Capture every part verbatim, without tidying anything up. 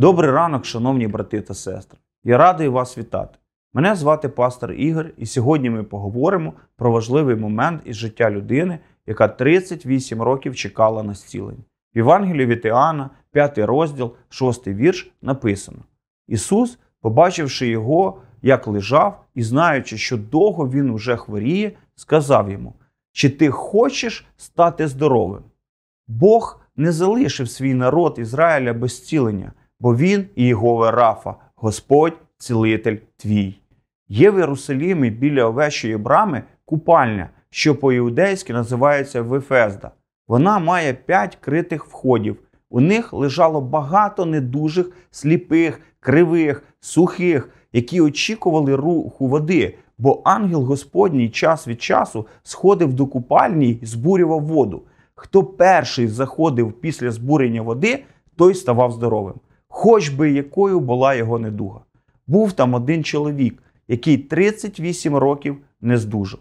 Добрий ранок, шановні брати та сестри. Я радий вас вітати. Мене звати пастор Ігор, і сьогодні ми поговоримо про важливий момент із життя людини, яка тридцять вісім років чекала на зцілення. В Євангелії від Іоанна, п'ятий розділ, шостий вірш написано: Ісус, побачивши його, як лежав, і знаючи, що довго він уже хворіє, сказав йому: «Чи ти хочеш стати здоровим?» Бог не залишив свій народ Ізраїля без зцілення, бо він Єгова Рафа, Господь, цілитель твій. Є в Єрусалимі біля овечої брами купальня, що по-іудейськи називається Вефезда. Вона має п'ять критих входів. У них лежало багато недужих, сліпих, кривих, сухих, які очікували руху води, бо ангел Господній час від часу сходив до купальні і збурював воду. Хто перший заходив після збурення води, той ставав здоровим, хоч би якою була його недуга. Був там один чоловік, який тридцять вісім років не здужав.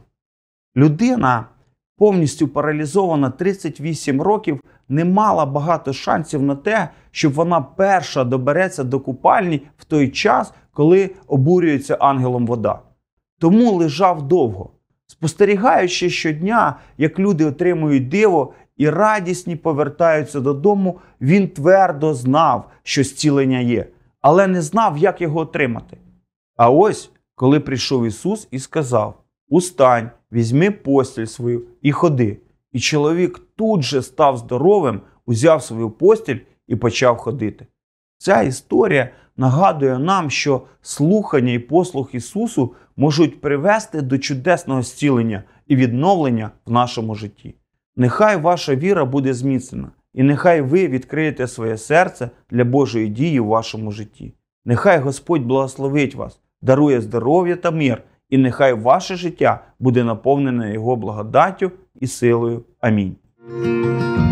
Людина, повністю паралізована тридцять вісім років, не мала багато шансів на те, щоб вона перша добереться до купальні в той час, коли обурюється ангелом вода. Тому лежав довго, спостерігаючи щодня, як люди отримують диво і радісні повертаються додому, він твердо знав, що зцілення є, але не знав, як його отримати. А ось, коли прийшов Ісус і сказав: «Устань, візьми постіль свою і ходи». І чоловік тут же став здоровим, узяв свою постіль і почав ходити. Ця історія нагадує нам, що слухання і послух Ісусу можуть привести до чудесного зцілення і відновлення в нашому житті. Нехай ваша віра буде зміцнена, і нехай ви відкриєте своє серце для Божої дії в вашому житті. Нехай Господь благословить вас, дарує здоров'я та мир, і нехай ваше життя буде наповнене Його благодаттю і силою. Амінь.